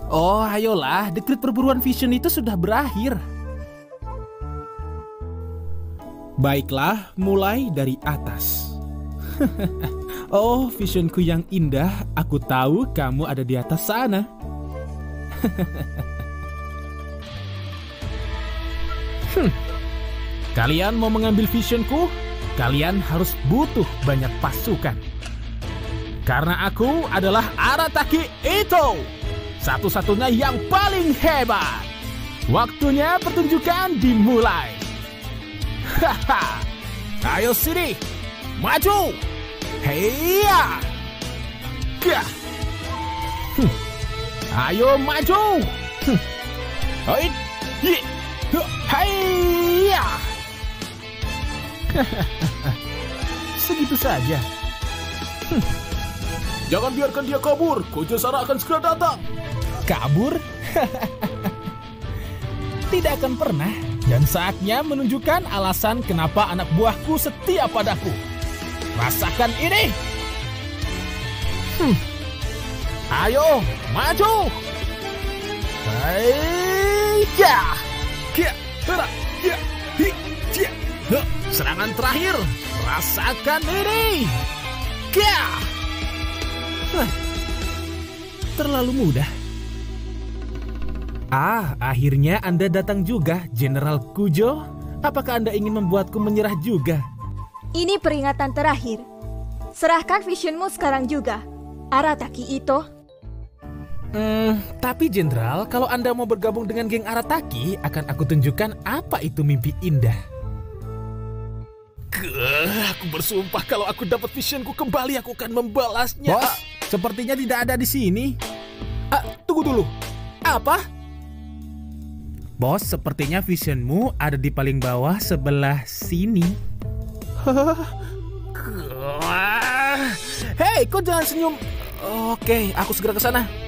Oh, ayolah, dekret perburuan vision itu sudah berakhir. Baiklah, mulai dari atas. Oh, visionku yang indah, aku tahu kamu ada di atas sana. Kalian mau mengambil visionku? Kalian harus butuh banyak pasukan. Karena aku adalah Arataki Itto, satu-satunya yang paling hebat. Waktunya pertunjukan dimulai. Haha, ayo sini, maju. Heya, gah. Ayo maju. Hei, heya. Segitu saja. Jangan biarkan dia kabur. Kojosara akan segera datang. Kabur? Tidak akan pernah. Dan saatnya menunjukkan alasan kenapa anak buahku setia padaku. Rasakan ini. Ayo, maju. Heya. Serangan terakhir. Rasakan ini. Terlalu mudah. Akhirnya Anda datang juga, Jenderal Kujo. Apakah Anda ingin membuatku menyerah juga? Ini peringatan terakhir. Serahkan visionmu sekarang juga, Arataki Itto. Tapi Jenderal, kalau Anda mau bergabung dengan geng Arataki, akan aku tunjukkan apa itu mimpi indah. Aku bersumpah kalau aku dapat visionku kembali, aku akan membalasnya. Bos, sepertinya tidak ada di sini. Tunggu dulu. Apa? Bos, sepertinya visionmu ada di paling bawah sebelah sini. Hei, kau jangan senyum. Oke, aku segera ke sana.